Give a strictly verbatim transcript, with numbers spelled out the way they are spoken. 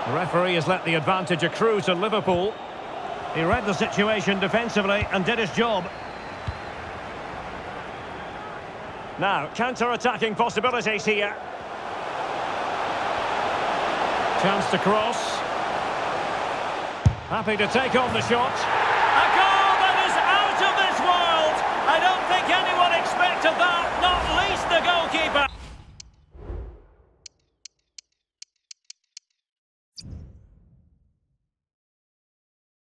The referee has let the advantage accrue to Liverpool. He read the situation defensively and did his job. Now, counter-attacking possibilities here. Chance to cross. Happy to take on the shot. A goal that is out of this world! I don't think anyone expected that, not least